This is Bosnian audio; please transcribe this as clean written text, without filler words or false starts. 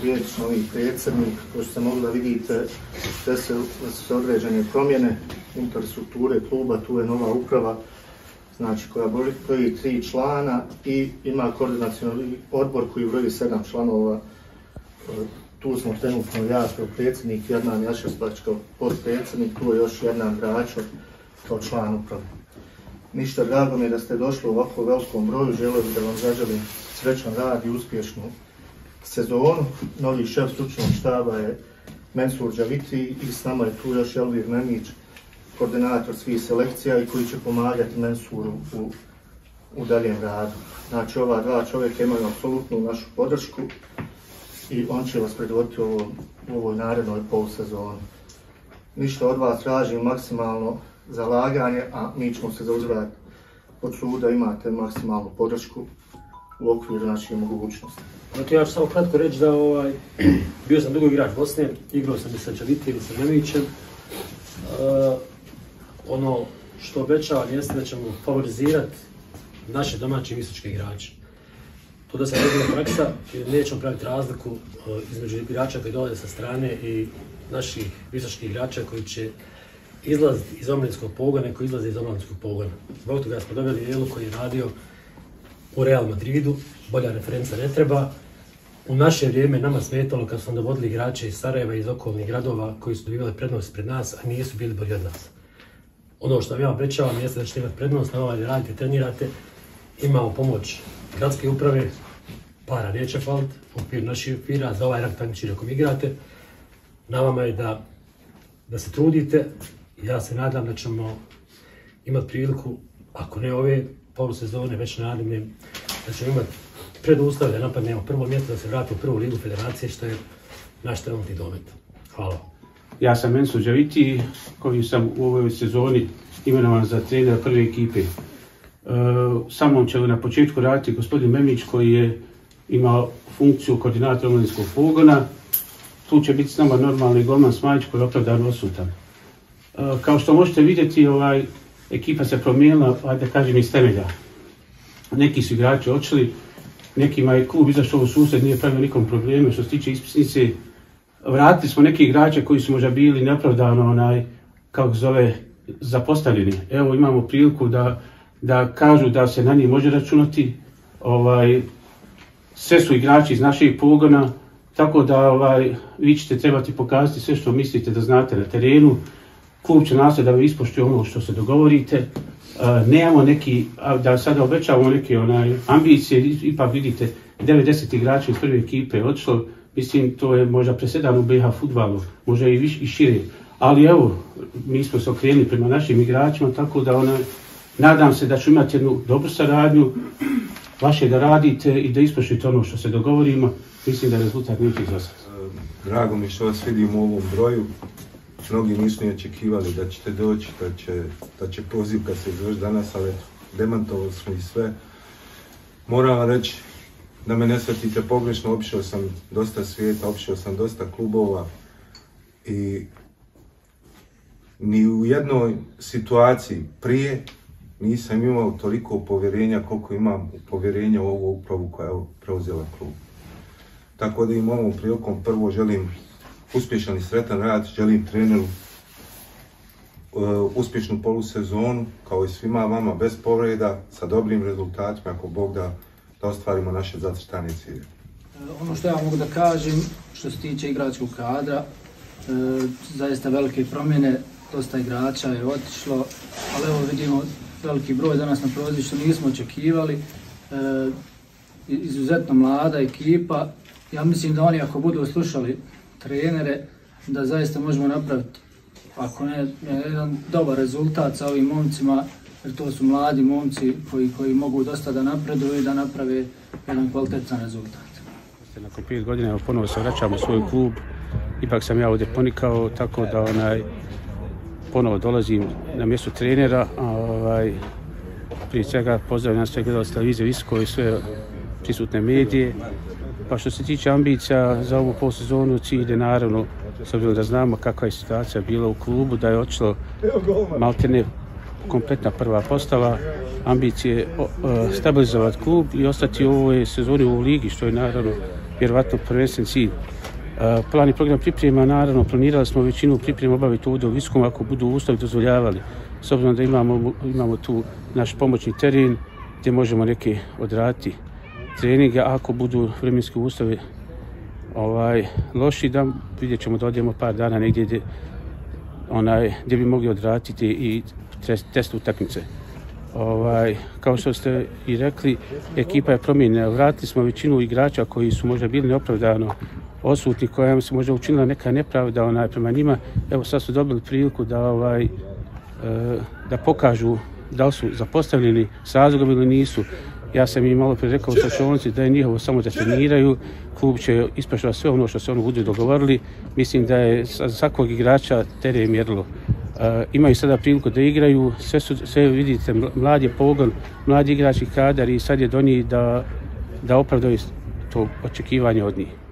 Bijelić, novi predsjednik. Kao što ste mogli da vidite, da se određene promjene unutar strukture kluba, tu je nova uprava, znači koja broji 3 člana i ima koordinacioni odbor koji broji 7 članova. Tu smo trenutno ja kao predsjednik, Jedna Jašespač kao potpredsjednik, tu je još Jedna Gračo kao član uprave. Ništa, drago mi je da ste došli u ovako velikom broju, želio bih da vam zaželim srećan rad i uspješnu sezonu. Novi šef stručnog štaba je Mensur Đaviti i s nama je tu još Elvir Memić, koordinator svih selekcija i koji će pomagati Mensuru u daljem radu. Znači, ova dva čovjeka imaju apsolutnu našu podršku i on će vas predvoditi u ovoj narednoj polusezoni. Ništa od vas, tražim maksimalno zalaganje, a mi ćemo se zauzvrat od suda, imate maksimalnu podršku u okviru naših mogućnosti. Znači, ja ću samo kratko reći da bio sam dugo igrač Bosne, igrao sam i sa Đavitim i sa Memićem. Ono što obećavam jeste da ćemo favorizirati naše domaće visočke igrače. To da se razvija praksa, nećemo praviti razliku između igrača koji dolaze sa strane i naših visočkih igrača koji će izlaziti iz omladinskog pogona i koji izlaze iz omladinskog pogona. Zbog toga smo doveli Jelu koji je radio u Real Madridu, bolja referenca ne treba. U naše vrijeme nama smetalo kad smo dovodili igrače iz Sarajeva i iz okolnih gradova koji su dobivali prednost pred nas, a nisu bili bolji od nas. Ono što vam ja obećavam jeste da ćete imati prednost, na ovaj radite, trenirate, imamo pomoć gradske uprave, para neće faliti, u okviru naših okvira, za ovaj rak takmičenja ako igrate. Na vama je da se trudite. Ja se nadam da ćemo imati priliku, ako ne ove polusezone, već naredne, da ćemo imati preduslove da napadnemo prvo mjesto, da se vrati u prvu ligu federacije, što je naš trenutni domet. Hvala. Ja sam Mensur Đaviti, koji sam u ovoj sezoni imenovan za trenera prve ekipe. Sa mnom će na početku raditi gospodin Memić, koji je imao funkciju koordinatora omladinskog pogona. Tu će biti s nama normalni golman Smajić, koji je opravdano odsutan. Kao što možete vidjeti, ekipa se promijenila, da kažem, iz temelja. Neki su igrači odšli, nekima je klub izašao u susret, nije pravio nikom probleme. Što se tiče ispisnice, vratili smo neke igrače koji su možda bili neopravdano, kako zove, zapostavljeni. Evo, imamo priliku da kažu da se na njih može računati. Sve su igrači iz našeg pogona, tako da vi ćete trebati pokazati sve što mislite da znate na terenu. Klub će nastaviti da vi ispoštuje ono što se dogovorite. Nemamo neki, da sada obećavamo neke ambicije, ipak vidite 90 igrača iz prve ekipe je odšlo. Mislim, to je možda presedan u BiH fudbalu, možda i šire. Ali evo, mi smo se okrenuli prema našim igračima, tako da nadam se da ću imati jednu dobru saradnju, vaše da radite i da ispoštujete ono što se dogovorimo. Mislim da rezultat neće izostati. Drago mi što vas vidim u ovom broju. Mnogi nisu ni očekivali da ćete doći, da će poziv kad se izvrši danas, ali demantovali smo i sve. Moram vam reći da me ne shvatite pogrešno, obišao sam dosta svijeta, obišao sam dosta klubova i ni u jednoj situaciji prije nisam imao toliko povjerenja koliko imam povjerenja u ovu upravu koja je preuzela klub. Tako da im ovom prilikom prvo želim uspješan i sretan rad, želim treneru uspješnu polusezonu, kao i svima vama, bez povreda, sa dobrim rezultatima, ako Bog da ostvarimo naše zacrtane cilje. Ono što ja mogu da kažem, što se tiče igračkog kadra, zaista velike promjene, dosta igrača je otišlo, ali evo vidimo veliki broj danas na prozir što nismo očekivali. Izuzetno mlada ekipa. Ja mislim da oni ako budu slušali trenere, da zaista možemo napraviti, ako ne, jedan dobar rezultat sa ovim momcima, jer to su mladi momci koji mogu dosta da napreduju i da naprave jedan kvalitetan rezultat. Nakon 5 godina ponovo se vraćam u svoj klub, ipak sam ja ovdje ponikao, tako da ponovo dolazim na mjesto trenera. Prije svega pozdravljam sve gledalce televizije Visoko i sve prisutne medije. Pa što se tiče ambicija za ovu polsezonu, cilj je naravno, s obzirom da znamo kakva je situacija bila u klubu, da je otišlo maltene kompletna prva postava, ambicije stabilizovati klub i ostati u ovoj sezoni u ligi, što je naravno vjerovatno prvenstveni cilj. Plan i program priprema, naravno, planirali smo većinu priprema obaviti ovdje u Visokom ako budu uslovi dozvoljavali. S obzirom da imamo tu naš pomoćni teren gdje možemo neke odraditi treninge, ako budu vremenski uslovi loši, da vidjet ćemo da odemo par dana negdje gdje bi mogli odraditi i test utakmice. Kao što ste i rekli, ekipa je promijenjena. Vratili smo većinu igrača koji su možda bili neopravdano odsutni, koja se možda učinila neka nepravda prema njima. Evo sad su dobili priliku da pokažu da li su zapostavljeni s razlogom ili nisu. Ja sam im malo prije rekao u slušalici da je njihovo samo da treniraju, klub će ispoštovati sve ono što se oni budu dogovorili. Mislim da je za svakog igrača teren mjerilo. Imaju sada priliku da igraju, sve vidite, mlad je pogon, mladi igrači kadar i sad je do njih da opravdaju to očekivanje od njih.